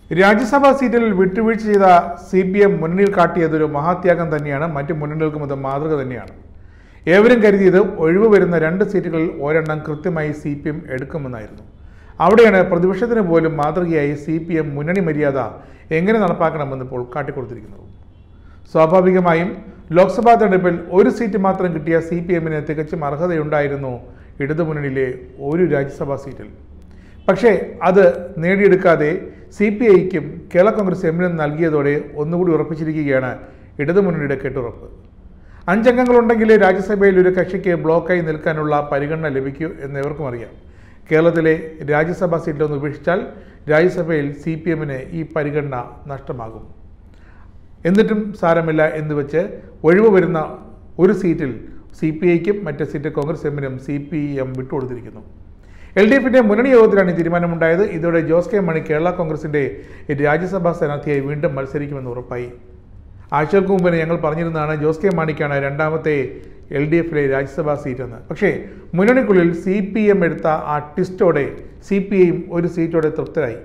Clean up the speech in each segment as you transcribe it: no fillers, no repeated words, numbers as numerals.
രാജ്യസഭാ സീറ്റിൽ വിട്ടുവീഴ്ച ചെയ്ത CPM മുന്നണിയിൽ കാട്ടിയതൊരു മഹാത്യാഗം തന്നെയാണ്. മറ്റ് മുന്നണികൾക്കും അത് മാതൃക തന്നെയാണ്. ഏവരും കരുതിയത് ഒഴിവ് വരുന്ന 2 സീറ്റുകളിൽ ഒരെണ്ണം കൃത്യമായി CPM എടുക്കുമെന്നായിരുന്നു. അവിടെയാണ് പ്രതിപക്ഷത്തിന് പോലും മാതൃകയായി CPM മുന്നണി മര്യാദ എങ്ങനെ നടപ്പാക്കണമെന്ന് ഇപ്പോൾ കാട്ടിക്കൊടുത്തിരിക്കുന്നത്. സ്വാഭാവികമായും ലോക്സഭാ തെരഞ്ഞെടുപ്പിൽ ഒരു സീറ്റ് മാത്രം കിട്ടിയ CPMന് തികച്ചും അർഹതയുണ്ടായിരുന്നു ഇടതുമുന്നണിയിലെ ഒരു രാജ്യസഭാ സീറ്റിൽ. പക്ഷേ അത് നേടിയെടുക്കാതെ CPIക്കും കേരള കോൺഗ്രസ് എമ്മിനും നൽകിയതോടെ ഒന്നുകൂടി ഉറപ്പിച്ചിരിക്കുകയാണ് ഇടതുമുന്നണിയുടെ കെട്ടുറപ്പ്. 5 അംഗങ്ങളുണ്ടെങ്കിൽ രാജ്യസഭയിൽ ഒരു കക്ഷിക്ക് ബ്ലോക്കായി നിൽക്കാനുള്ള പരിഗണന ലഭിക്കൂ എന്നിവർക്കും അറിയാം. കേരളത്തിലെ രാജ്യസഭാ സീറ്റിലൊന്ന് ഉപേക്ഷിച്ചാൽ രാജ്യസഭയിൽ CPMന് ഈ പരിഗണന നഷ്ടമാകും. എന്നിട്ടും സാരമില്ല എന്ന് വെച്ച് ഒഴിവ് വരുന്ന ഒരു സീറ്റിൽ CPIക്കും മറ്റേ സീറ്റ് കോൺഗ്രസ് എമ്മിനും CPM വിട്ടുകൊടുത്തിരിക്കുന്നു. LDFന്റെ മുന്നണി യോഗത്തിലാണ് ഈ തീരുമാനമുണ്ടായത്. ഇതോടെ ജോസ് കെ മാണി കേരള കോൺഗ്രസിന്റെ രാജ്യസഭാ സ്ഥാനാർത്ഥിയായി വീണ്ടും മത്സരിക്കുമെന്ന് ഉറപ്പായി. ആഴ്ചകൾക്ക് മുമ്പ് ഞങ്ങൾ പറഞ്ഞിരുന്നതാണ് ജോസ് കെ മാണിക്കാണ് രണ്ടാമത്തെ LDFിലെ രാജ്യസഭാ സീറ്റെന്ന്. പക്ഷേ മുന്നണിക്കുള്ളിൽ CPM എടുത്ത ആ ട്വിസ്റ്റോടെ CPIയും ഒരു സീറ്റോടെ തൃപ്തരായി.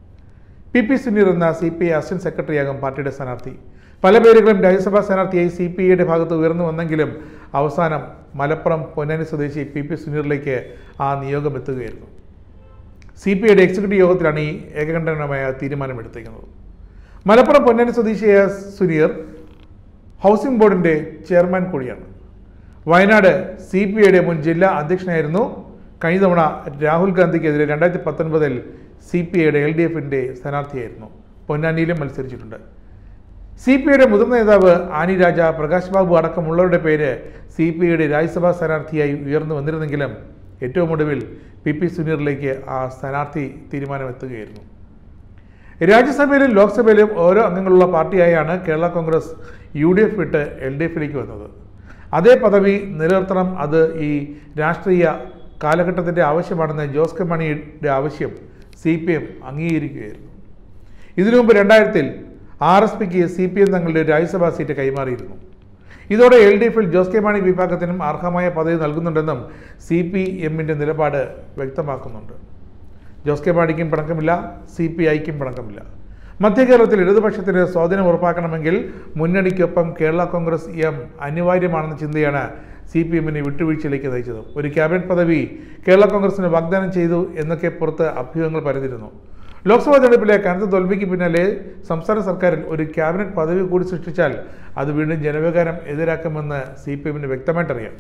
PP സുനീർ എന്ന CPI അസിസ്റ്റന്റ് സെക്രട്ടറിയാകും പാർട്ടിയുടെ സ്ഥാനാർത്ഥി. പല പേരുകളും രാജ്യസഭാ സ്ഥാനാർത്ഥിയായി CPIയുടെ ഭാഗത്ത് ഉയർന്നു വന്നെങ്കിലും അവസാനം മലപ്പുറം പൊന്നാനി സ്വദേശി PP സുനീറിലേക്ക് ആ നിയോഗം എത്തുകയായിരുന്നു. CPIയുടെ എക്സിക്യൂട്ടീവ് യോഗത്തിലാണ് ഈ ഏകകണ്ഠമായ തീരുമാനമെടുത്തിരിക്കുന്നത്. മലപ്പുറം പൊന്നാനി സ്വദേശിയായ സുനീർ ഹൗസിംഗ് ബോർഡിൻ്റെ ചെയർമാൻ കൂടിയാണ്. വയനാട് CPIയുടെ മുൻ ജില്ലാ അധ്യക്ഷനായിരുന്നു. കഴിഞ്ഞ തവണ രാഹുൽ ഗാന്ധിക്കെതിരെ 2019 CPIയുടെ LDFന്റെ സ്ഥാനാർത്ഥിയായിരുന്നു. പൊന്നാനിയിലും മത്സരിച്ചിട്ടുണ്ട്. CPIയുടെ മുതിർന്ന നേതാവ് ആനി രാജ, പ്രകാശ് ബാബു അടക്കമുള്ളവരുടെ പേര് CPIയുടെ രാജ്യസഭാ സ്ഥാനാർത്ഥിയായി ഉയർന്നു വന്നിരുന്നെങ്കിലും ഏറ്റവും ഒടുവിൽ PP സുനീറിലേക്ക് ആ സ്ഥാനാർത്ഥി തീരുമാനമെത്തുകയായിരുന്നു. രാജ്യസഭയിലും ലോക്സഭയിലും ഓരോ അംഗങ്ങളുള്ള പാർട്ടിയായാണ് കേരള കോൺഗ്രസ് UDF വിട്ട് LDFിലേക്ക് വന്നത്. അതേ പദവി നിലനിർത്തണം, അത് ഈ രാഷ്ട്രീയ കാലഘട്ടത്തിൻ്റെ ആവശ്യമാണെന്ന് ജോസ് കെ മാണിയുടെ ആവശ്യം CPM അംഗീകരിക്കുകയായിരുന്നു. ഇതിനു മുമ്പ് 2000-ൽ RSPക്ക് CPM തങ്ങളുടെ രാജ്യസഭാ സീറ്റ് കൈമാറിയിരുന്നു. ഇതോടെ LDFിൽ ജോസ് കെ മാണി വിഭാഗത്തിനും അർഹമായ പദവി നൽകുന്നുണ്ടെന്നും CPMന്റെ നിലപാട് വ്യക്തമാക്കുന്നുണ്ട്. ജോസ് കെ മാണിക്കും പിണക്കമില്ല, CPIക്കും പിണക്കമില്ല. മധ്യ കേരളത്തിൽ ഇടതുപക്ഷത്തിന് സ്വാധീനം ഉറപ്പാക്കണമെങ്കിൽ മുന്നണിക്കൊപ്പം കേരള കോൺഗ്രസ് എം അനിവാര്യമാണെന്ന ചിന്തയാണ് CPMനെ വിട്ടുവീഴ്ചയിലേക്ക് നയിച്ചത്. ഒരു ക്യാബിനറ്റ് പദവി കേരള കോൺഗ്രസിന് വാഗ്ദാനം ചെയ്തു എന്നൊക്കെ പുറത്ത് അഭ്യൂഹങ്ങൾ പരന്നിരുന്നു. ലോക്സഭാ തെരഞ്ഞെടുപ്പിലെ കനത്ത തോൽവിക്ക് പിന്നാലെ സംസ്ഥാന സർക്കാരിൽ ഒരു ക്യാബിനറ്റ് പദവി കൂടി സൃഷ്ടിച്ചാൽ അത് വീണ്ടും ജനവികാരം എതിരാക്കുമെന്ന് CPMന് വ്യക്തമായിട്ടറിയാം.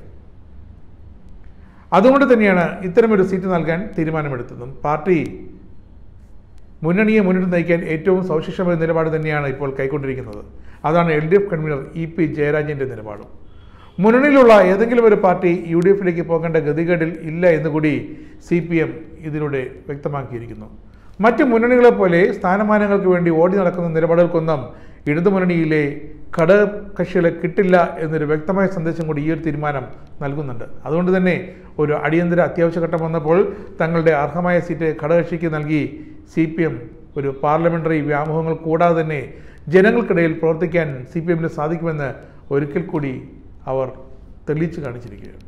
അതുകൊണ്ട് തന്നെയാണ് ഇത്തരമൊരു സീറ്റ് നൽകാൻ തീരുമാനമെടുത്തതും. പാർട്ടി മുന്നണിയെ മുന്നിട്ട് നയിക്കാൻ ഏറ്റവും സവിശേഷമായ നിലപാട് തന്നെയാണ് ഇപ്പോൾ കൈക്കൊണ്ടിരിക്കുന്നത്. അതാണ് LDF കൺവീനർ EP ജയരാജൻ്റെ നിലപാടും. മുന്നണിയിലുള്ള ഏതെങ്കിലും ഒരു പാർട്ടി UDFിലേക്ക് പോകേണ്ട ഗതികേടിൽ ഇല്ല എന്നുകൂടി CPM ഇതിലൂടെ വ്യക്തമാക്കിയിരിക്കുന്നു. മറ്റ് മുന്നണികളെ പോലെ സ്ഥാനമാനങ്ങൾക്ക് വേണ്ടി ഓടി നടക്കുന്ന നിലപാടുകൾക്കൊന്നും ഇടതുമുന്നണിയിലെ ഘടകകക്ഷികളെ കിട്ടില്ല എന്നൊരു വ്യക്തമായ സന്ദേശം കൂടി ഈ ഒരു തീരുമാനം നൽകുന്നുണ്ട്. അതുകൊണ്ട് തന്നെ ഒരു അടിയന്തര അത്യാവശ്യ ഘട്ടം വന്നപ്പോൾ തങ്ങളുടെ അർഹമായ സീറ്റ് ഘടകകക്ഷിക്ക് നൽകി CPM ഒരു പാർലമെന്ററി വ്യാമോഹങ്ങൾ കൂടാതെ തന്നെ ജനങ്ങൾക്കിടയിൽ പ്രവർത്തിക്കാൻ CPMന് സാധിക്കുമെന്ന് ഒരിക്കൽ കൂടി അവർ തെളിയിച്ചു കാണിച്ചിരിക്കുകയാണ്.